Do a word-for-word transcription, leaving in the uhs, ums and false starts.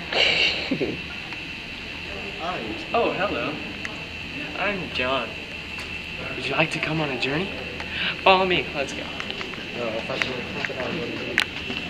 Oh, hello. I'm John. Would you like to come on a journey? Follow me. Let's go.